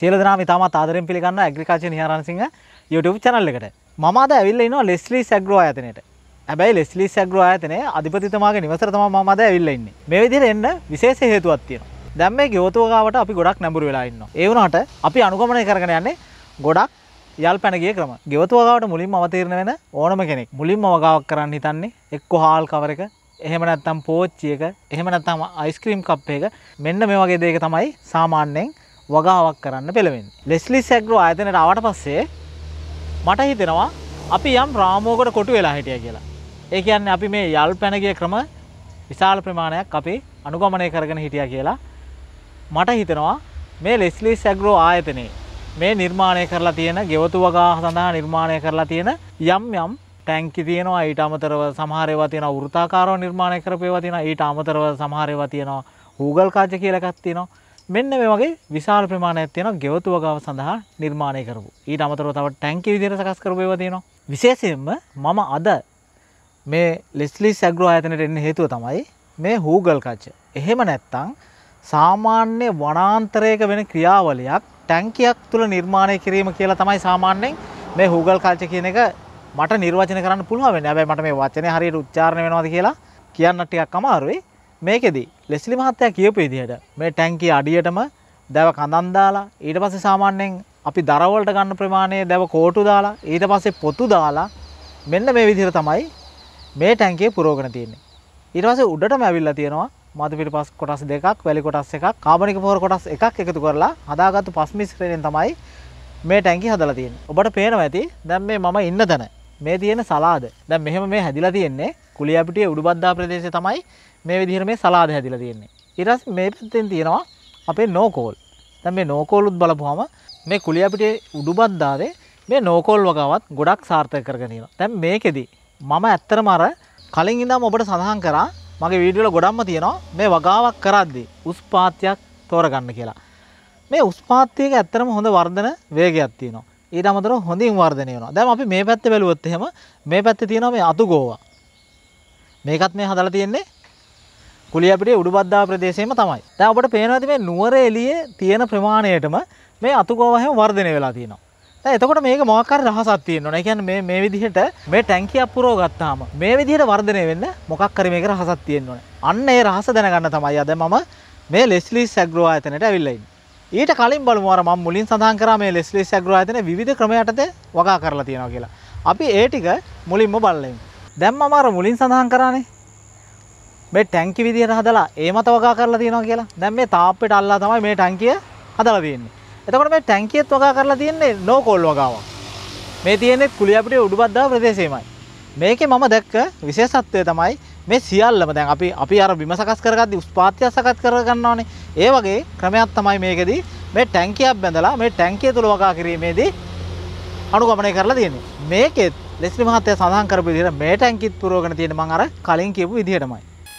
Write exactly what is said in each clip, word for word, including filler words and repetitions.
සියලු දෙනාම ඉතාමත් ආදරෙන් පිළිගන්නවා ඇග්‍රිකල්චර් නිහාරාණසිංහ YouTube channel එකට. මම අද ඇවිල්ලා ඉනවා ලෙස්ලිස් ඇග්‍රෝ ආයතනයේට. හැබැයි ලෙස්ලිස් ඇග්‍රෝ ආයතනයේ අධිපතිතුමාගේ නිවසට තමයි මම අද ඇවිල්ලා ඉන්නේ. මේ විදිහට එන්න විශේෂ හේතුවක් තියෙනවා. දැන් මේ ගෙවතුව ගාවට අපි ගොඩක් නැඹුරු වෙලා ඉන්නවා. ඒ වුණාට අපි අනුගමනය කරගෙන යන්නේ ගොඩක් යල් පැන ගිය ක්‍රම. ගෙවතුව ගාවට මුලින්ම අවතීර්ණ වෙන ඕනම කෙනෙක් මුලින්ම වගාවක් කරන්න හිතන්නේ එක්ක හාල් කවර එක, එහෙම නැත්නම් පෝච්චි එක, එහෙම නැත්නම් අයිස්ක්‍රීම් කප් එක, මෙන්න මේ වගේ දෙයක තමයි සාමාන්‍යයෙන් වගාවක් කරන්න පෙළවෙන්නේ. ලෙස්ලිස් ඇග්‍රෝ ආයතනයට ආවට පස්සේ මට හිතෙනවා අපි යම් රාමුවකට කොටු වෙලා හිටියා කියලා. ඒ කියන්නේ අපි මේ යල් පැන ගිය ක්‍රම විශාල ප්‍රමාණයක් අපි අනුගමනය කරගෙන හිටියා කියලා මට හිතෙනවා. මේ ලෙස්ලිස් ඇග්‍රෝ ආයතනයේ මේ නිර්මාණය කරලා තියෙන ගෙවතු වගා සඳහා නිර්මාණය කරලා තියෙන යම් යම් ටැංකි තියෙනවා. ඊට අමතරව සමහර ඒවා තියෙනවා වෘත්තාකාරව නිර්මාණය කරපු ඒවා තියෙනවා. ඊට අමතරව සමහර ඒවා තියෙනවා හූගල් කාච කියලා එකක් තියෙනවා. මෙන්න මේ වගේ විශාල ප්‍රමාණයක් තියෙනවා ගෙවතු වගාව සඳහා නිර්මාණය කරපු. ඊට අමතරව තව ටැංකි විදිහට සකස් කරපු ඒවා තියෙනවා. විශේෂයෙන්ම මම අද මේ ලෙස්ලිස් ඇග්‍රෝ ආයතනයට එන්න හේතුව තමයි මේ හූගල් කාච. එහෙම නැත්නම් සාමාන්‍ය වනාන්තරයක වෙන ක්‍රියාවලියක් ටැංකියක් තුල නිර්මාණය කිරීම කියලා තමයි සාමාන්‍යයෙන් මේ හූගල් කල්චර් කියන එක මට නිර්වචනය කරන්න පුළුවන් වෙන්නේ. හැබැයි මට මේ වචනේ හරියට උච්චාරණය වෙනවද කියලා කියන්න ටිකක් අමාරුයි. මේකෙදි ලෙස්ලි මහත්තයා කියපු විදිහට මේ ටැංකිය අඩියටම දැව කඳන් දාලා ඊට පස්සේ සාමාන්‍යයෙන් අපි දර වලට ගන්න ප්‍රමාණය දැව කෝටු දාලා ඊට පස්සේ පොතු දාලා මෙන්න මේ විදිහට තමයි මේ ටැංකිය පුරවගෙන තියෙන්නේ. ඊට පස්සේ උඩටම ඇවිල්ලා තියෙනවා මතු පිටිපස් කොටස් දෙකක්, වැලි කොටස් එකක්, කාබනික පොහොර කොටස් එකක් එකතු කරලා හදාගත්තු පස් මිශ්‍රණයෙන් තමයි මේ ටැංකිය හදලා තියෙන්නේ. ඔබට පේනවා ඇති දැන් මේ මම ඉන්න තැන මේ තියෙන සලාද. දැන් මෙහෙම මේ හැදිලා තියෙන්නේ කුලියාපිටියේ උඩුබද්දා ප්‍රදේශයේ තමයි මේ විදිහට මේ සලාද හැදිලා තියෙන්නේ. ඊට පස්සේ මේ පැත්තෙන් තියෙනවා අපේ නෝකෝල්. දැන් මේ නෝකෝලුත් බලපුවම මේ කුලියාපිටියේ උඩුබද්දාවේ මේ නෝකෝල් වගාවත් ගොඩක් සාර්ථක කරගෙන යනවා. දැන් මේකෙදි මම ඇත්තටම අර කලින් ඉඳන්ම ඔබට සඳහන් කරා මගේ වීඩියෝ වල ගොඩක්ම තියෙනවා මේ වගාවක් කරද්දී උස් පාත්‍යයක් තෝරගන්න කියලා. මේ උස් පාත්‍යයක ඇත්තටම හොඳ වර්ධන වේගයක් තියෙනවා. ඊට අමතරව හොඳින් වර්ධනය වෙනවා. දැන් අපි මේ පැත්තේ බැලුවොත් එහෙම මේ පැත්තේ තියෙනවා මේ අතුගෝවා. මේකත් මේ හදලා තියෙන්නේ කුලියාපිටියේ උඩුබද්දා ප්‍රදේශයේම තමයි. දැන් ඔබට පේනවාද මේ නුවර එළියේ තියෙන ප්‍රමාණයටම මේ අතුගෝවා හැම වර්ධනය වෙලා තියෙනවා. දැන් එතකොට මේක මොකක් හරි රහසක් තියෙන්න ඕන. ඒ කියන්නේ මේ මේ විදිහට මේ ටැංකියක් පුරව ගත්තාම මේ විදිහට වර්ධනය වෙන්න මොකක් හරි මේක රහසක් තියෙන්න ඕනේ. අන්න ඒ රහස දැනගන්න තමයි අද මම මේ ලෙස්ලිස් ඇග්‍රෝ ආයතනයට ඇවිල්ලා ඉන්නේ. ඊට කලින් බලමු අර මම මුලින් සඳහන් කරා මේ ලෙස්ලිස් ඇග්‍රෝ ආයතනයේ විවිධ ක්‍රම යටතේ වගා කරලා තියෙනවා කියලා. අපි ඒ ටික මුලින්ම බලමු. දැන් මම අර මුලින් සඳහන් කරානේ මේ ටැංකි විදිහට හදලා ඒ මත වගා කරලා තියෙනවා කියලා. දැන් මේ තාප්පෙට අල්ලලා තමයි මේ ටැංකිය හදලා තියෙන්නේ. එතකොට මේ ටැංකියත් වගා කරලා තියෙන්නේ නෝකෝල් වගාවක්. මේ තියෙන්නේ කුලියාපිටියේ උඩුබද්දා ප්‍රදේශයේමයි. මේකේ මම දැක්ක විශේෂත්වය තමයි මේ සියල්ලම දැන් අපි අපි අර බිම සකස් කරගද්දි උස්පාත්‍ය සකස් කර ගන්නවානේ. ඒ වගේ ක්‍රමයක් තමයි මේකෙදි මේ ටැංකියක් බැඳලා මේ ටැංකිය තුල වගා කිරීමේදී අනුගමනය කරලා තියෙන්නේ. මේකෙත් ලෙස්ලි මහත්තයා සඳහන් කරපු විදිහට මේ ටැංකිත් පුරවගෙන තියෙන්නේ මම අර කලින් කියපු විදිහටමයි.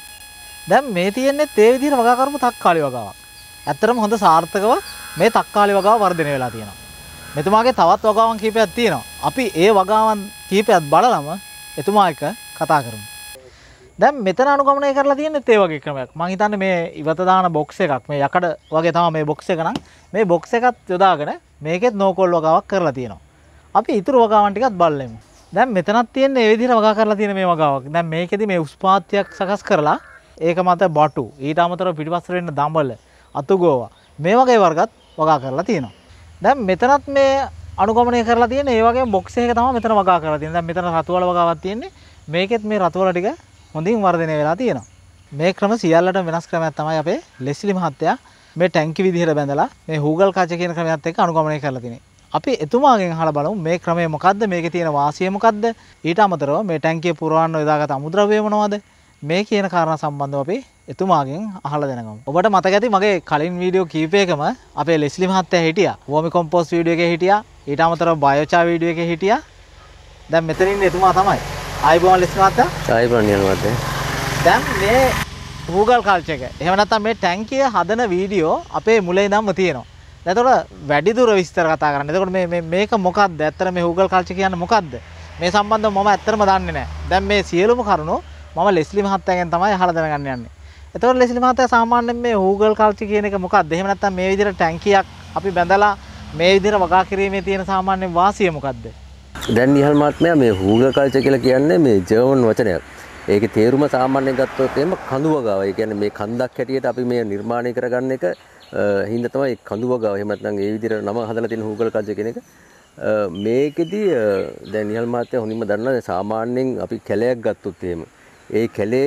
දැන් මේ තියෙන්නේ තේ විදිහට වගා කරමු තක්කාලි වගාවක්. ඇත්තටම හොඳ සාර්ථකව මේ තක්කාලි වගාව වර්ධනය වෙලා තියෙනවා. මෙතුමාගේ තවත් වගාවන් කීපයක් තියෙනවා. අපි ඒ වගාවන් කීපයක් බලලම එතුමා එක්ක කතා කරමු. දැන් මෙතන අනුගමනය කරලා තියෙන්නේ ඒ වගේ ක්‍රමයක්. මම හිතන්නේ මේ ඉවත දාන බොක්ස් එකක් මේ යකඩ වගේ තමයි මේ බොක්ස් එක නම් මේ බොක්ස් එකත් යොදාගෙන මේකෙත් නෝකෝල් වගාවක් කරලා තියෙනවා. අපි ඊතුරු වගාවන් ටිකත් බලමු. දැන් මෙතනත් තියෙන්නේ මේ විදිහට වගා කරලා තියෙන මේ වගාවක්. දැන් මේකෙදි මේ උස්පාත්‍යයක් සකස් කරලා ඒක මත බටු ඊට අමතරව පිටිපස්සට වෙන්න දඹල අතුගෝවා මේ වගේ වර්ගත් වගා කරලා තියෙනවා. දැන් මෙතනත් මේ අනුගමනය කරලා තියෙන ඒ වගේම බොක්ස් එකක තමයි මෙතන වගා කරලා තියෙන්නේ. දැන් මෙතන රතු වල වගාවක් තියෙන්නේ. මේකෙත් මේ රතු වල ටික හොඳින් වර්ධනය වෙලා තියෙනවා. මේ ක්‍රම සියල්ලටම වෙනස් ක්‍රමයක් තමයි අපේ ලෙස්ලි මහත්තයා මේ ටැංකි විදිහට බැඳලා මේ හූගල් කාච කියන ක්‍රමයත් එක්ක අනුගමනය කරලා තියෙන්නේ. අපි එතුමාගෙන් අහලා බලමු මේ ක්‍රමය මොකද්ද? මේකේ තියෙන වාසිය මොකද්ද? ඊට අමතරව මේ ටැංකිය පුරවන්න යොදාගත් අමුද්‍රව්‍ය මොනවද? මේ කියන කාරණා සම්බන්ධව අපි එතුමාගෙන් අහලා දැනගමු. ඔබට මතක ඇති මගේ කලින් වීඩියෝ කීපයකම අපේ ලෙස්ලි මහත්තයා හිටියා. වෝමි කොම්පෝස්ට් වීඩියෝ එකේ හිටියා. ඊට අමතරව බයෝචා වීඩියෝ එකේ හිටියා. දැන් මෙතන ඉන්නේ එතුමා තමයි. ආයිබෝන් ලෙස්ලි මහත්තයා. ආයිබෝන් නියල් මහත්තයා. දැන් මේ හූගල් කල්චර් එක. එහෙම නැත්නම් මේ ටැංකිය හදන වීඩියෝ අපේ මුලින් ඉඳන්ම තියෙනවා. එතකොට වැඩි දුර විස්තර කතා කරන්න. එතකොට මේ මේ මේක මොකක්ද? ඇත්තට මේ හූගල් කල්චර් කියන්නේ මොකක්ද? මේ සම්බන්ධව මම ඇත්තටම දන්නේ නැහැ. දැන් මේ සියලුම කරුණු මම ලෙස්ලි මහත්තයාගෙන් තමයි අහලා දැනගන්න යන්නේ. එතකොට ලෙස්ලි මහත්තයා සාමාන්‍යයෙන් මේ හූගල් කල්චර් කියන එක මොකක්ද? එහෙම නැත්නම් මේ විදිහට ටැංකියක් අපි බැඳලා මේ විදිහට වගා කිරීමේ තියෙන සාමාන්‍ය වාසිය මොකද්ද? දැන් නිහල් මහත්මයා මේ හූගල් කල්චර් කියලා කියන්නේ මේ ජර්මන් වචනයක්. ඒකේ තේරුම සාමාන්‍යයෙන් ගත්තොත් එහෙම කඳු වගාව. ඒ කියන්නේ මේ කන්දක් හැටියට අපි මේ නිර්මාණය කරගන්න එක හින්දා තමයි කඳු වගාව. එහෙම නැත්නම් ඒ විදිහට නම හදලා තියෙන හූගල් කල්චර් කියන එක. මේකෙදි දැන් නිහල් මහත්තයා හොඳින්ම දන්නවා සාමාන්‍යයෙන් අපි කැලයක් ගත්තොත් එහෙම ඒ කැලේ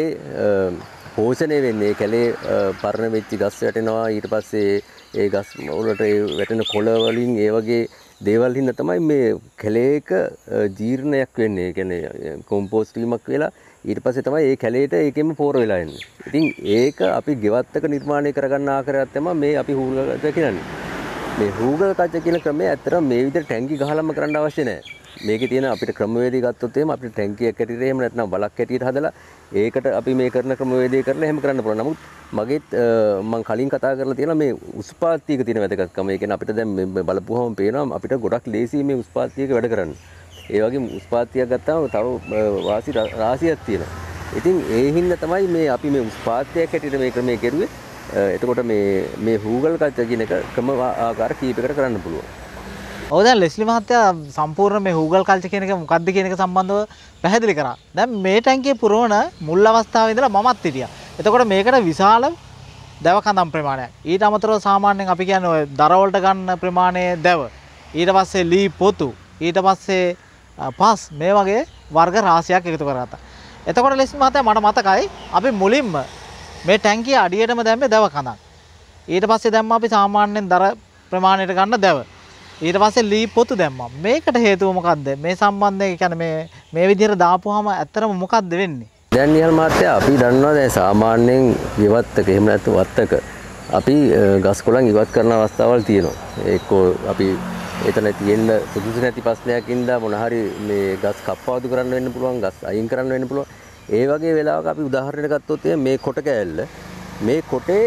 පෝෂණය වෙන්නේ ඒ කැලේ පරණ වෙච්ච ගස් වැටෙනවා ඊට පස්සේ ඒ ගස් වලට ඒ වැටෙන කොළ වලින් ඒ වගේ දේවල් හින්දා තමයි මේ කැලේක ජීර්ණයක් වෙන්නේ. ඒ කියන්නේ කොම්පෝස්ට් වීමක් වෙලා ඊට පස්සේ තමයි ඒ කැලේට ඒකෙම පෝර වෙලා එන්නේ. ඉතින් ඒක අපි ගෙවත්තක නිර්මාණය කරගන්න ආකාරයක් තමයි මේ අපි හූගල් කල්චර් කියන්නේ. මේ හූගල් කල්චර් කියන ක්‍රමය ඇත්තටම මේ විදිහට ටැංකි ගහලම කරන්න අවශ්‍ය නැහැ. මේකේ තියෙන අපිට ක්‍රමවේදය ගත්තොත් එහෙම අපිට ටැංකියක් ඇටියට එහෙම නැත්නම් බලක් ඇටියට හදලා ඒකට අපි මේ කරන ක්‍රමවේදය කරලා එහෙම කරන්න පුළුවන්. නමුත් මගෙත් මම කලින් කතා කරලා තියෙනවා මේ උස්පාත්තියක තියෙන වැදගත්කම. ඒ කියන්නේ අපිට දැන් මේ බලපුවහම පේනවා අපිට ගොඩක් ලේසියි මේ උස්පාත්තියක වැඩ කරන්න. ඒ වගේ උස්පාත්තියක් ගත්තාම තව වාසි රාශියක් තියෙනවා. ඉතින් ඒ හින්දා තමයි මේ අපි මේ උස්පාත්තියක් ඇටියට මේ ක්‍රමය කෙරුවේ. එතකොට මේ මේ හූගල් කල්චර් කියන එක ක්‍රම ආකාර කීපයකට කරන්න පුළුවන්. ඔව් දැන් ලෙස්ලි මහත්තයා සම්පූර්ණ මේ හූගල් කල්චර් කියන එක මොකක්ද කියන එක සම්බන්ධව පැහැදිලි කරා. දැන් මේ ටැංකියේ පුරවන මුල් අවස්ථාවේ ඉඳලා මමත් හිටියා. එතකොට මේකට විශාල දැව කඳම් ප්‍රමාණයක්. ඊට අමතරව සාමාන්‍යයෙන් අපි කියන්නේ ඔය දර වලට ගන්න ප්‍රමාණයේ දැව. ඊට පස්සේ ලී පොතු, ඊට පස්සේ පස් මේ වගේ වර්ග රාශියක් එකතු කරගත්තා. එතකොට ලෙස්ලි මහත්තයා මට මතකයි අපි මුලින්ම මේ ටැංකිය අඩියටම දැම්මේ දැව කඳක්. ඊට පස්සේ දැම්ම අපි සාමාන්‍යයෙන් දර ප්‍රමාණයට ගන්න දැව. ඊට පස්සේ ලී පොතු දැම්මා. මේකට හේතුව මොකද්ද? මේ සම්බන්ධයෙන් කියන්නේ මේ මේ විදිහට දාපුවාම ඇත්තටම මොකද්ද වෙන්නේ? දැන් නිහල් මහත්තයා අපි දන්නවා දැන් සාමාන්‍යයෙන් විවත්තක එහෙම නැත්නම් වත්තක අපි ගස් කොළන් ඉවත් කරන අවස්ථාවල් තියෙනවා. ඒකෝ අපි එතන තියෙන සුදුසු නැති ප්‍රශ්නයකින්ද මොන හරි මේ ගස් කප්පාදු කරන්න වෙන්න පුළුවන්, ගස් අයින් කරන්න වෙන්න පුළුවන්. ඒ වගේ වෙලාවක අපි උදාහරණයක් ගත්තොත් මේ කොට කෑල්ල මේ කොටේ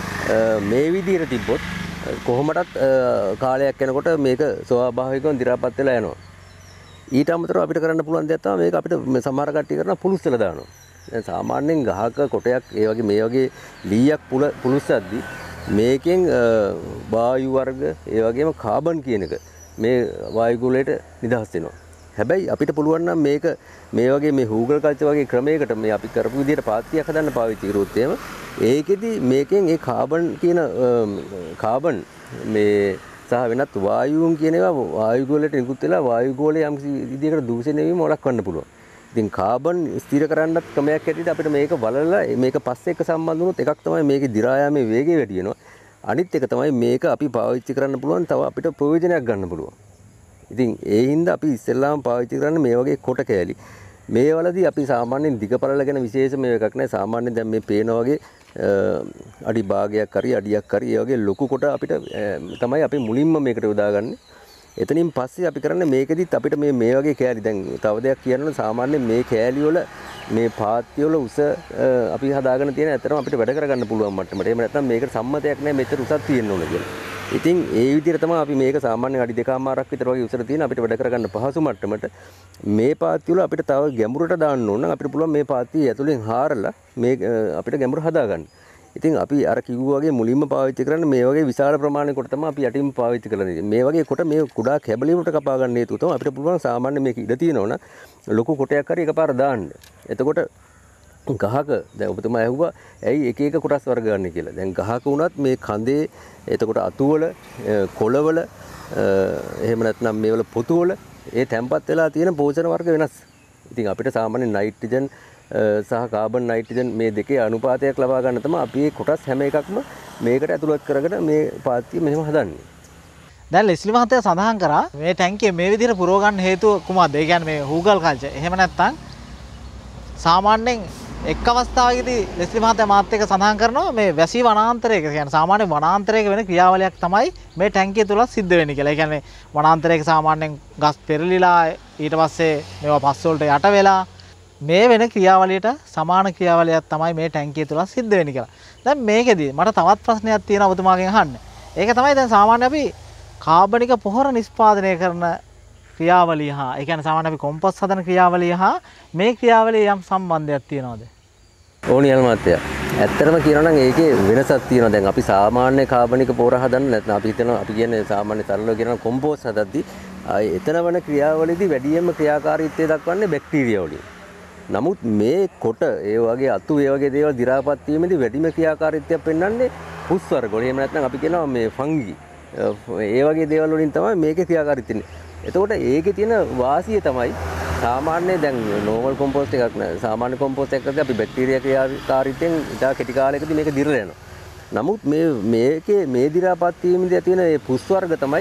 මේ විදිහට තිබ්බොත් කොහොමදත් කාලයක් යනකොට මේක ස්වාභාවිකව දි รา පත් වෙලා යනවා. ඊට අමතරව අපිට කරන්න පුළුවන් දෙයක් තමයි මේක අපිට සමහර කට්ටිය කරන පුලුස්සලා දානවා. දැන් සාමාන්‍යයෙන් ගහක කොටයක් ඒ වගේ මේ වගේ ලීයක් පුලුස්සද්දි මේකෙන් වායු වර්ග ඒ වගේම කාබන් කියන එක මේ වායු ගෝලයට නිදහස් වෙනවා. හැබැයි අපිට පුළුවන් නම් මේක මේ වගේ මේ හූගල් කල්චර් වගේ ක්‍රමයකට මේ අපි කරපු විදිහට පාත්තියක් හදන්න පාවිච්චි කරොත් එහෙම ඒකෙදි මේකෙන් ඒ කාබන් කියන කාබන් මේ සහ වෙනත් වායුන් කියන ඒවා වායු ගෝලයට නිකුත් වෙලා වායු ගෝලයේ යම් විදිහකට දූෂණය වීම වළක්වන්න පුළුවන්. ඉතින් කාබන් ස්ථිර කරන්නත් ක්‍රමයක් හැටියට අපිට මේක බලලා මේක පස්සේ එක්ක සම්බන්ධ වුණොත් එකක් තමයි මේකේ දි รา යාමේ වේගය වැඩි වෙනවා. අනිත් එක තමයි මේක අපි පාවිච්චි කරන්න පුළුවන් තව අපිට ප්‍රයෝජනයක් ගන්න පුළුවන්. ඉතින් ඒ හින්දා අපි ඉස්සෙල්ලාම පාවිච්චි කරන්නේ මේ වගේ කොට කෑලි. මේ වලදී අපි සාමාන්‍යයෙන් දිග පළල ගැන විශේෂ මේ එකක් නැහැ. සාමාන්‍යයෙන් දැන් මේ පේන වගේ අඩි භාගයක් හරි අඩියක් හරි ඒ වගේ ලොකු කොට අපිට තමයි අපි මුලින්ම මේකට යොදාගන්නේ. එතනින් පස්සේ අපි කරන්නේ මේකෙදිත් අපිට මේ මේ වගේ කෑලි දැන් තව දෙයක් කියනවා සාමාන්‍යයෙන් මේ කෑලි වල මේ පාත්‍ය වල උස අපි හදාගෙන තියෙන ඇත්තටම අපිට වැඩ කරගන්න පුළුවන් මට්ටමට. එහෙම නැත්නම් මේකට සම්මතයක් නැහැ මෙච්චර උසක් තියෙන්න ඕන කියලා. ඉතින් ඒ විදිහට තමයි අපි මේක සාමාන්‍යයෙන් අඩි දෙකමාරක් විතර වගේ උසට තියෙන අපිට වැඩ කරගන්න පහසු මට්ටමට මේ පාත්‍ය වල අපිට තව ගැඹුරට දාන්න ඕන නම් අපිට පුළුවන් මේ පාත්‍ය ඇතුලෙන් හාරලා මේ අපිට ගැඹුර හදාගන්න. ඉතින් අපි අර කිව්වා වගේ මුලින්ම පාවිච්චි කරන්නේ මේ වගේ විශාල ප්‍රමාණයක කොට තමයි අපි යටින් පාවිච්චි කරන්නේ. මේ වගේ කොට මේ කුඩා කැබලි වලට කපා ගන්න හේතුව තමයි අපිට පුළුවන් සාමාන්‍ය මේක ඉඩ තියෙනවනම් ලොකු කොටයක් හරි එකපාර දාන්න. එතකොට ගහක දැන් ඔබතුමා ඇහුවා ඇයි එක එක කොටස් වර්ග ගන්න කියලා. දැන් ගහක වුණත් මේ කඳේ එතකොට අතුවල කොළවල එහෙම නැත්නම් මේවල පොතුවල ඒ තැම්පත් වෙලා තියෙන පෝෂණ වර්ග වෙනස්. ඉතින් අපිට සාමාන්‍ය නයිට්‍රජන් සහ කාබන් නයිට්‍රජන් මේ දෙකේ අනුපාතයක් ලබා ගන්න තමයි අපි මේ කොටස් හැම එකක්ම මේකට ඇතුළත් කරගෙන මේ පාත්‍ය මෙහෙම හදන්නේ. දැන් ලෙස්ලි මහත්තයා සඳහන් කරා මේ ටැංකිය මේ විදිහට පුරව ගන්න හේතුව කුමක්ද? ඒ කියන්නේ මේ හූගල් කල්චර්. එහෙම නැත්නම් සාමාන්‍යයෙන් එක් අවස්ථාවකදී ලෙස්ලි මහත්තයා මාත් එක්ක සඳහන් කරනවා මේ වැසි වනාන්තරයක කියන්නේ සාමාන්‍ය වනාන්තරයක වෙන ක්‍රියාවලියක් තමයි මේ ටැංකිය තුල සිද්ධ වෙන්නේ කියලා. ඒ කියන්නේ වනාන්තරයක සාමාන්‍යයෙන් ගස් පෙරලිලා ඊට පස්සේ මේවා පස් වලට යට වෙලා මේ වෙන ක්‍රියාවලියට සමාන ක්‍රියාවලියක් තමයි මේ ටැංකිය තුල සිද්ධ වෙන්නේ කියලා. දැන් මේකෙදී මට තවත් ප්‍රශ්නයක් තියෙනවා ඔබතුමාගෙන් අහන්න. ඒක තමයි දැන් සාමාන්‍ය අපි කාබනික පොහොර නිෂ්පාදනය කරන ක්‍රියාවලිය හා ඒ කියන්නේ සාමාන්‍ය අපි කොම්පොස්ට් හදන ක්‍රියාවලිය හා මේ ක්‍රියාවලිය යම් සම්බන්ධයක් තියෙනවද? ඕනියල් මාත්‍යා. ඇත්තටම කියනවා නම් ඒකේ වෙනසක් තියෙනවා. දැන් අපි සාමාන්‍ය කාබනික පොර හදන්න නැත්නම් අපි හිතනවා අපි කියන්නේ සාමාන්‍ය තරලව කියනවා කොම්පෝස්ට් හදද්දී එතන වන ක්‍රියාවලියදී වැඩියෙන්ම ක්‍රියාකාරීත්වය දක්වන්නේ බැක්ටීරියා වලින්. නමුත් මේ කොට ඒ වගේ අතු ඒ වගේ දේවල් දි รา පත් වීමේදී වැඩිම ක්‍රියාකාරීත්වයක් පෙන්වන්නේ පුස් වර්ග වල. එහෙම නැත්නම් අපි කියනවා මේ ෆංගි. ඒ වගේ දේවල් වලින් තමයි මේකේ ක්‍රියාකාරීත්වය. එතකොට ඒකේ තියෙන වාසිය තමයි සාමාන්‍ය දැන් නෝමල් කොම්පෝස්ට් එකක් නෑ. සාමාන්‍ය කොම්පෝස්ට් එකකදී අපි බැක්ටීරියා ක්‍රියාකාරීත්වයෙන් ඉතා කෙටි කාලයකදී මේක දිරලා යනවා. නමුත් මේ මේකේ මේ දි รา පත් වීමේදී තියෙන මේ පුස් වර්ග තමයි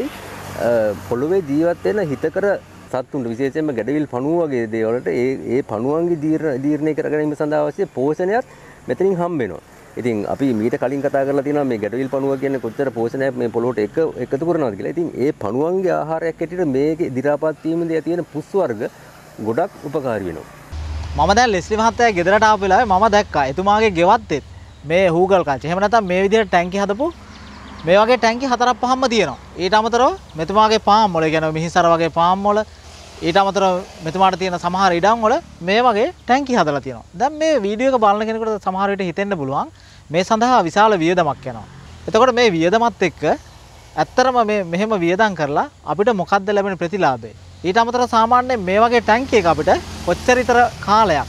පොළොවේ ජීවත් වෙන හිතකර සත්තුන්ට විශේෂයෙන්ම ගැඩවිල් පණුව වගේ දේවල්ට ඒ ඒ පණුවන්ගේ දීර්ණය කර ගැනීම සඳහා අවශ්‍ය පෝෂණයක් මෙතනින් හම්බ වෙනවා. ඉතින් අපි මීට කලින් කතා කරලා තියෙනවා මේ ගැඩවිල් පණුව කියන්නේ කොච්චර පෝෂණයක් මේ පොළොවට එක එකතු කරනවද කියලා. ඉතින් ඒ පණුවන්ගේ ආහාරයක් ඇටියට මේකේ දි รา පත් වීමේදී තියෙන පුස් වර්ග ගොඩක් උපකාරී වෙනවා. මම දැන් ලෙස්ලි මහත්තයා ගෙදරට ආපු වෙලාවේ මම දැක්කා එතුමාගේ ගෙවත්තෙත් මේ හූගල් කල්චර්. එහෙම නැත්නම් මේ විදිහට ටැංකි හදපු මේ වගේ ටැංකි හතරක් පහක්ම තියෙනවා. ඊට අමතරව මෙතුමාගේ පාම් වල කියන මිහිසර වගේ පාම් වල ඊට අමතරව මෙතුමාට තියෙන සමහර ඉඩම් වල මේ වගේ ටැංකි හදලා තියෙනවා. දැන් මේ වීඩියෝ එක බලන කෙනෙකුට සමහර විට හිතෙන්න පුළුවන් මේ සඳහා විශාල වියදමක් යනවා. එතකොට මේ වියදමත් එක්ක ඇත්තරම මේ මෙහෙම වියදම් කරලා අපිට මොකක්ද ලැබෙන ප්‍රතිලාභය? ඊට අමතරව සාමාන්‍යයෙන් මේ වගේ ටැංකි එක අපිට කොච්චර විතර කාලයක්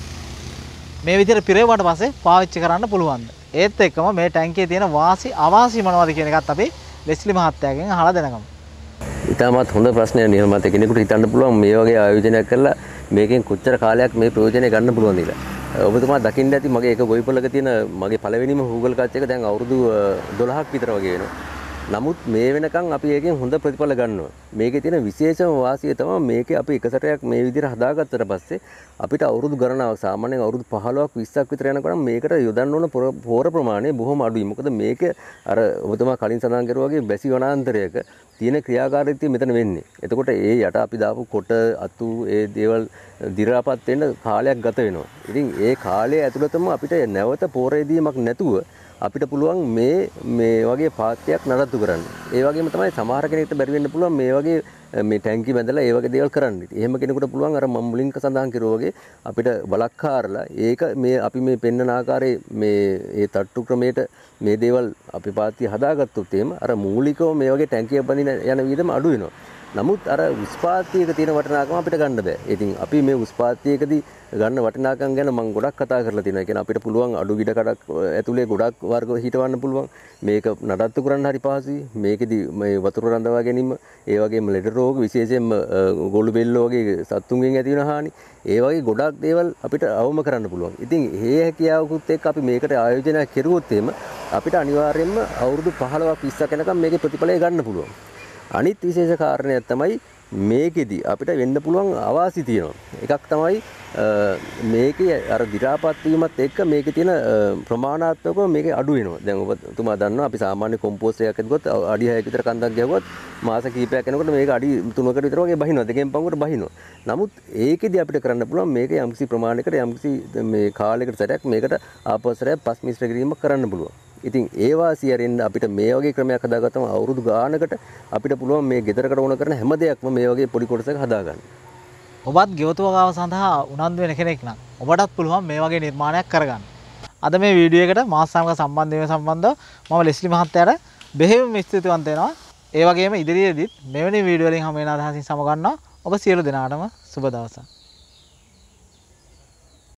මේ විදිහට පිරෙවුවට පස්සේ පාවිච්චි කරන්න පුළුවන්ද? ඒත් එක්කම මේ ටැංකියේ තියෙන වාසි අවාසි මොනවද කියන එකත් අපි ලෙස්ලි මහත්තයාගෙන් අහලා දැනගමු. ඉතාමත් හොඳ ප්‍රශ්නයක් නේ මත කෙනෙකුට හිතන්න පුළුවන් මේ වගේ ආයෝජනයක් කරලා මේකෙන් කොච්චර කාලයක් මේ ප්‍රයෝජනය ගන්න පුළුවන්ද කියලා. ඔබතුමා දකින්න ඇති මගේ එක ගොවිපළක තියෙන මගේ පළවෙනිම හූගල් කච්ච එක දැන් අවුරුදු දොළහක් විතර වගේ වෙනවා. නමුත් මේ වෙනකන් අපි ඒකෙන් හොඳ ප්‍රතිඵල ගන්නවා. මේකේ තියෙන විශේෂම වාසිය තමයි මේකේ අපි එක සැරයක් මේ විදිහට හදාගත්තට පස්සේ අපිට අවුරුදු ගණනාවක් සාමාන්‍යයෙන් අවුරුදු පහළොවක් විස්සක් විතර යනකොට මේකට යොදන්න ඕන පොර ප්‍රමාණය බොහොම අඩුයි. මොකද මේක අර ඔබතුමා කලින් සඳහන් කරුවා වගේ බැසි වනාන්තරයක තියෙන ක්‍රියාකාරීත්වය මෙතන වෙන්නේ. එතකොට ඒ යට අපි දාපු කොට අතු ඒ දේවල් දි รา පත් වෙන්න කාලයක් ගත වෙනවා. ඉතින් ඒ කාලය ඇතුළතම අපිට නැවත පෝරේදීමක් නැතුව අපිට පුළුවන් මේ මේ වගේ පාත්‍යයක් නඩත්තු කරන්න. ඒ වගේම තමයි සමහර කෙනෙක්ට බැරි වෙන්න පුළුවන් මේ වගේ මේ ටැංකි බැඳලා ඒ වගේ දේවල් කරන්න. එහෙම කෙනෙකුට පුළුවන් අර මම මුලින්ක සඳහන් කරුවා වගේ අපිට බලක් කාරලා ඒක මේ අපි මේ පෙන්නන ආකාරයේ මේ ඒ තට්ටු ක්‍රමයට මේ දේවල් අපි පාත්‍ය හදාගත්තොත් එහෙම අර මූලිකව මේ වගේ ටැංකියක් බඳින යන විදිහම අඩු වෙනවා. නමුත් අර උස්පාත්‍යයක තියෙන වටිනාකම අපිට ගන්න බෑ. ඉතින් අපි මේ උස්පාත්‍යයකදී ගන්න වටිනාකම් ගැන මම ගොඩක් කතා කරලා තියෙනවා. ඒ කියන්නේ අපිට පුළුවන් අඩු ගිඩ කඩක් ඇතුලේ ගොඩක් වර්ග හිටවන්න පුළුවන්. මේක නඩත්තු කරන්න හරි පහසුයි. මේකෙදි මේ වතුර රඳවා ගැනීම, ඒ වගේම ලෙඩ රෝග විශේෂයෙන්ම ගොළු බෙල්ල වගේ සත්තුන්ගෙන් ඇති වෙන හානි, ඒ වගේ ගොඩක් දේවල් අපිට අවම කරන්න පුළුවන්. ඉතින් මේ හැකියාවකුත් එක්ක අපි මේකට ආයෝජනයක් කෙරුවොත් එහෙම අපිට අනිවාර්යයෙන්ම අවුරුදු පහළොවක් විස්සක් යනකම් මේකේ ප්‍රතිඵලය ගන්න පුළුවන්. අනිත් විශේෂ කාරණයක් තමයි මේකෙදි අපිට වෙන්න පුළුවන් අවාසි තියෙනවා. එකක් තමයි මේකේ අර දි รา පත් වීමත් එක්ක මේකේ තියෙන ප්‍රමාණාත්මකව මේකේ අඩු වෙනවා. දැන් ඔබතුමා දන්නවා අපි සාමාන්‍ය කොම්පෝස්ට් එකක් හදුවොත් අඩි හයක විතර කන්දක් ගැහුවොත් මාස කිහිපයක් යනකොට මේක අඩි තුනකට විතර වගේ බහිනවා. දෙකෙන් පංගුවට බහිනවා. නමුත් ඒකෙදි අපිට කරන්න පුළුවන් මේක යම්කිසි ප්‍රමාණයකට යම්කිසි මේ කාලයකට සැරයක් මේකට ආපස්සරයක් පස් මිශ්‍ර කිරීමක් කරන්න පුළුවන්. ඉතින් ඒ වාසියෙන් අපිට මේ වගේ ක්‍රමයක් හදාගත්තම අවුරුදු ගානකට අපිට පුළුවන් මේ ගෙදරකට ඕන කරන හැම දෙයක්ම මේ වගේ පොඩි කොටසක් හදාගන්න. ඔබත් ගෙවතුවගාව සඳහා උනන්දු වෙන කෙනෙක් නම් ඔබටත් පුළුවන් මේ වගේ නිර්මාණයක් කරගන්න. අද මේ වීඩියෝ එකට මාත් සමග සම්බන්ධ වීම සම්බන්ධව මම ලෙස්ලි මහත්තයාට බෙහෙවින්ම ස්තුතිවන්ත වෙනවා. ඒ වගේම ඉදිරියේදීත් මෙවැනි වීඩියෝ වලින් හැම වෙන අදහසින් සමගන්නවා. ඔබ සියලු දෙනාටම සුබ දවසක්.